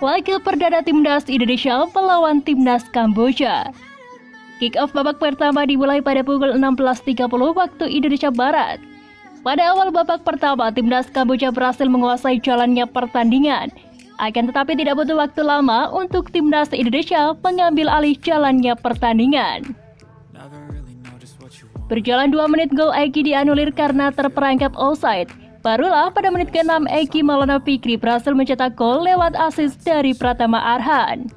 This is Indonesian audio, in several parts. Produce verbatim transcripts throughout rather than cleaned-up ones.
Laga perdana Timnas Indonesia melawan Timnas Kamboja. Kick-off babak pertama dimulai pada pukul enam belas tiga puluh waktu Indonesia Barat. Pada awal babak pertama, Timnas Kamboja berhasil menguasai jalannya pertandingan. Akan tetapi tidak butuh waktu lama untuk Timnas Indonesia mengambil alih jalannya pertandingan. Berjalan dua menit, gol Egy dianulir karena terperangkap offside. Barulah pada menit keenam Egy Maulana Fikri berhasil mencetak gol lewat assist dari Pratama Arhan.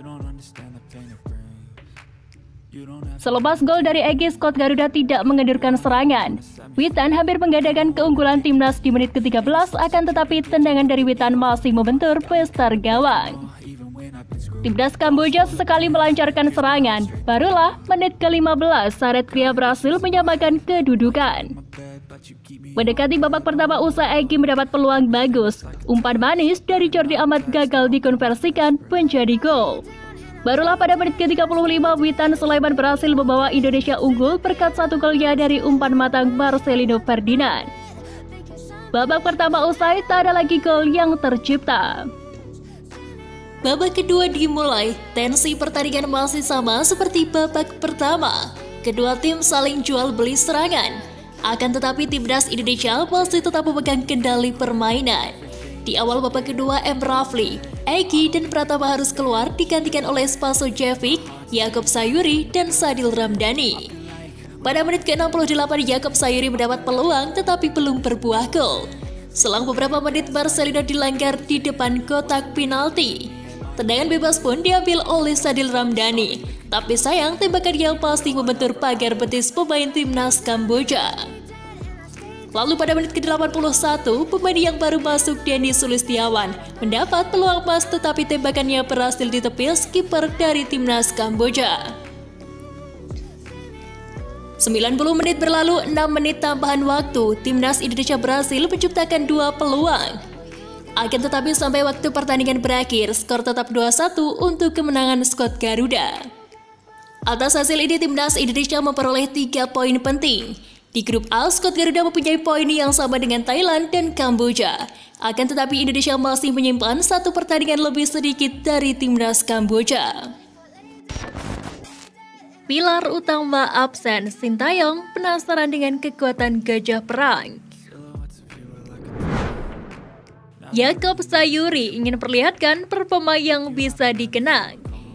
Selepas gol dari Egy, skuad Garuda tidak mengendurkan serangan. Witan hampir menggadaikan keunggulan timnas di menit ke tiga belas, akan tetapi tendangan dari Witan masih membentur besar gawang. Timnas Kamboja sesekali melancarkan serangan. Barulah menit ke lima belas Saret Kria berhasil menyamakan kedudukan. Mendekati babak pertama usai Egy mendapat peluang bagus. Umpan manis dari Jordi Amat gagal dikonversikan menjadi gol. Barulah pada menit ke tiga puluh lima Witan Sulaiman berhasil membawa Indonesia unggul berkat satu golnya dari umpan matang Marcelino Ferdinand. Babak pertama usai, tak ada lagi gol yang tercipta. Babak kedua dimulai, tensi pertandingan masih sama seperti babak pertama. Kedua tim saling jual beli serangan. Akan tetapi Timnas Indonesia masih tetap memegang kendali permainan. Di awal babak kedua, M. Rafli, Egy dan Pratama harus keluar digantikan oleh Spasojevic, Yaakob Sayuri, dan Sadil Ramdhani. Pada menit ke enam puluh delapan, Yaakob Sayuri mendapat peluang tetapi belum berbuah gol. Selang beberapa menit, Marcelino dilanggar di depan kotak penalti. Tendangan bebas pun diambil oleh Sadil Ramdhani, tapi sayang tembakan yang pasti membentur pagar betis pemain Timnas Kamboja. Lalu pada menit ke delapan puluh satu, pemain yang baru masuk Denny Sulistiawan mendapat peluang emas tetapi tembakannya berhasil ditepis kiper dari Timnas Kamboja. sembilan puluh menit berlalu, enam menit tambahan waktu, Timnas Indonesia berhasil menciptakan dua peluang. Akan tetapi sampai waktu pertandingan berakhir, skor tetap dua satu untuk kemenangan skuad Garuda. Atas hasil ini, Timnas Indonesia memperoleh tiga poin penting. Di grup A, skuad Garuda mempunyai poin yang sama dengan Thailand dan Kamboja. Akan tetapi Indonesia masih menyimpan satu pertandingan lebih sedikit dari Timnas Kamboja. Pilar utama absen, Sintayong penasaran dengan kekuatan gajah perang. Yaakob Sayuri ingin perlihatkan performa yang bisa dikenang.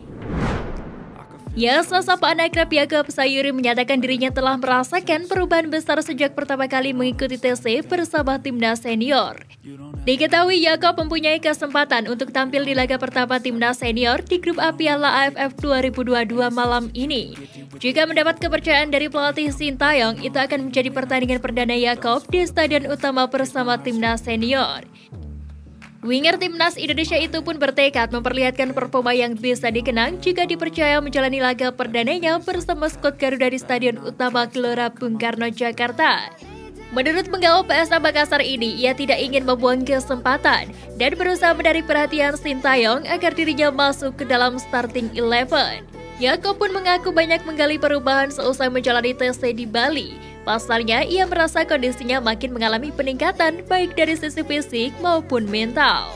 Yasa sapaan akrab Yaakob Sayuri menyatakan dirinya telah merasakan perubahan besar sejak pertama kali mengikuti T C bersama timnas senior. Diketahui Yaakob mempunyai kesempatan untuk tampil di laga pertama timnas senior di grup A Piala A F F dua ribu dua puluh dua malam ini. Jika mendapat kepercayaan dari pelatih Sintayong, itu akan menjadi pertandingan perdana Yaakob di stadion utama bersama timnas senior. Winger Timnas Indonesia itu pun bertekad memperlihatkan performa yang bisa dikenang jika dipercaya menjalani laga perdananya bersama skuad Garuda di Stadion Utama Gelora Bung Karno, Jakarta. Menurut penggawa P S M Makassar ini, ia tidak ingin membuang kesempatan dan berusaha menarik perhatian Sintayong agar dirinya masuk ke dalam starting eleven. Yaakob pun mengaku banyak menggali perubahan seusai menjalani T C di Bali. Pasalnya, ia merasa kondisinya makin mengalami peningkatan baik dari sisi fisik maupun mental.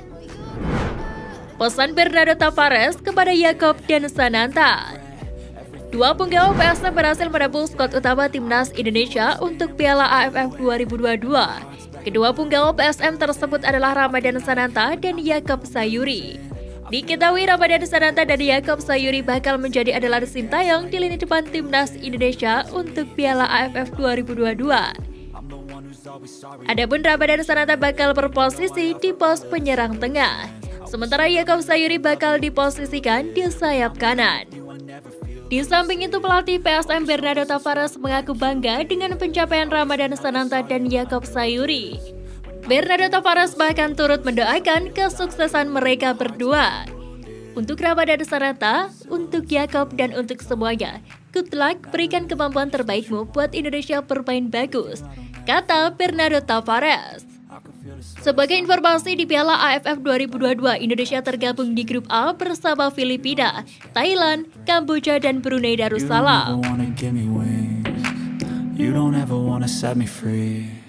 Pesan Bernardo Tavares kepada Yaakob dan Sananta. Dua penggawa P S M berhasil menembus skuad utama Timnas Indonesia untuk Piala A F F dua ribu dua puluh dua. Kedua penggawa P S M tersebut adalah Ramadan Sananta dan Yaakob Sayuri. Diketahui Ramadan Sananta dan Yaakob Sayuri bakal menjadi andalan Sintayong di lini depan Timnas Indonesia untuk Piala A F F dua ribu dua puluh dua. Adapun Ramadan Sananta bakal berposisi di pos penyerang tengah, sementara Yaakob Sayuri bakal diposisikan di sayap kanan. Di samping itu, pelatih P S M Bernardo Tavares mengaku bangga dengan pencapaian Ramadan Sananta dan Yaakob Sayuri. Bernardo Tavares bahkan turut mendoakan kesuksesan mereka berdua. Untuk Ramadan Sananta, untuk Yaakob dan untuk semuanya, good luck, berikan kemampuan terbaikmu buat Indonesia bermain bagus, kata Bernardo Tavares. Sebagai informasi, di Piala A F F dua ribu dua puluh dua, Indonesia tergabung di grup A bersama Filipina, Thailand, Kamboja, dan Brunei Darussalam.